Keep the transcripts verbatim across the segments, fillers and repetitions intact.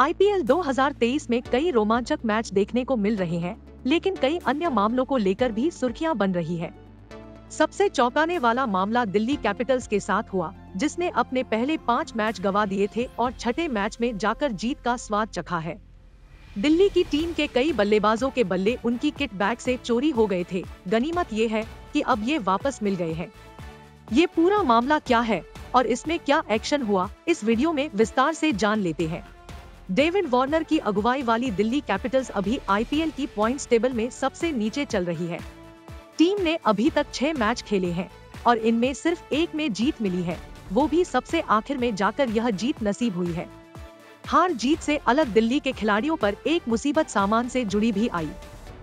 आई P L दो हज़ार तेईस में कई रोमांचक मैच देखने को मिल रहे हैं, लेकिन कई अन्य मामलों को लेकर भी सुर्खियां बन रही है। सबसे चौंकाने वाला मामला दिल्ली कैपिटल्स के साथ हुआ, जिसने अपने पहले पाँच मैच गंवा दिए थे और छठे मैच में जाकर जीत का स्वाद चखा है। दिल्ली की टीम के कई बल्लेबाजों के बल्ले उनकी किट बैग से चोरी हो गए थे। गनीमत ये है कि अब ये वापस मिल गए हैं। ये पूरा मामला क्या है और इसमें क्या एक्शन हुआ, इस वीडियो में विस्तार से जान लेते हैं। डेविड वार्नर की अगुवाई वाली दिल्ली कैपिटल्स अभी आई पी एल की पॉइंट्स टेबल में सबसे नीचे चल रही है। टीम ने अभी तक छह मैच खेले हैं और इनमें सिर्फ एक में जीत मिली है, वो भी सबसे आखिर में जाकर यह जीत नसीब हुई है। हार जीत से अलग दिल्ली के खिलाड़ियों पर एक मुसीबत सामान से जुड़ी भी आई।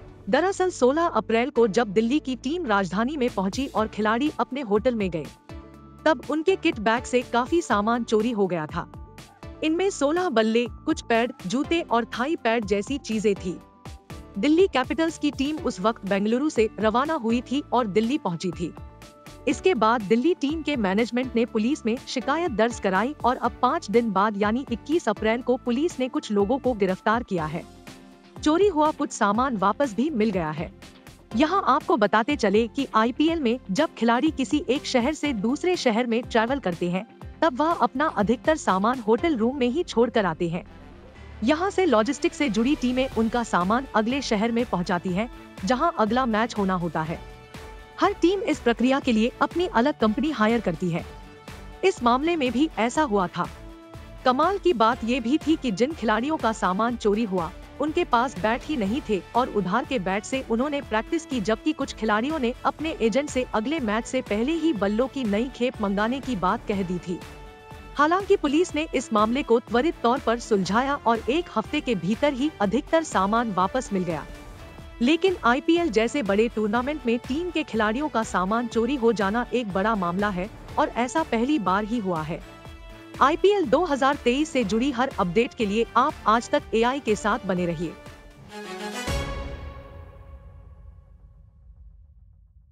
दरअसल सोलह अप्रैल को जब दिल्ली की टीम राजधानी में पहुंची और खिलाड़ी अपने होटल में गए, तब उनके किट बैग से काफी सामान चोरी हो गया था। इनमें सोलह बल्ले, कुछ पैड, जूते और थाई पैड जैसी चीजें थी। दिल्ली कैपिटल्स की टीम उस वक्त बेंगलुरु से रवाना हुई थी और दिल्ली पहुंची थी। इसके बाद दिल्ली टीम के मैनेजमेंट ने पुलिस में शिकायत दर्ज कराई और अब पाँच दिन बाद यानी इक्कीस अप्रैल को पुलिस ने कुछ लोगों को गिरफ्तार किया है। चोरी हुआ कुछ सामान वापस भी मिल गया है। यहाँ आपको बताते चले कि आई पी एल में जब खिलाड़ी किसी एक शहर से दूसरे शहर में ट्रैवल करते हैं, तब वह अपना अधिकतर सामान होटल रूम में ही छोड़ कर आते हैं। यहाँ से लॉजिस्टिक से जुड़ी टीमें उनका सामान अगले शहर में पहुँचाती हैं, जहाँ अगला मैच होना होता है। हर टीम इस प्रक्रिया के लिए अपनी अलग कंपनी हायर करती है। इस मामले में भी ऐसा हुआ था। कमाल की बात ये भी थी कि जिन खिलाड़ियों का सामान चोरी हुआ, उनके पास बैट ही नहीं थे और उधार के बैट से उन्होंने प्रैक्टिस की, जबकि कुछ खिलाड़ियों ने अपने एजेंट से अगले मैच से पहले ही बल्लों की नई खेप मंगाने की बात कह दी थी। हालांकि पुलिस ने इस मामले को त्वरित तौर पर सुलझाया और एक हफ्ते के भीतर ही अधिकतर सामान वापस मिल गया। लेकिन आई पी एल जैसे बड़े टूर्नामेंट में टीम के खिलाड़ियों का सामान चोरी हो जाना एक बड़ा मामला है और ऐसा पहली बार ही हुआ है। आई पी एल दो हज़ार तेईस से जुड़ी हर अपडेट के लिए आप आज तक ए आई के साथ बने रहिए।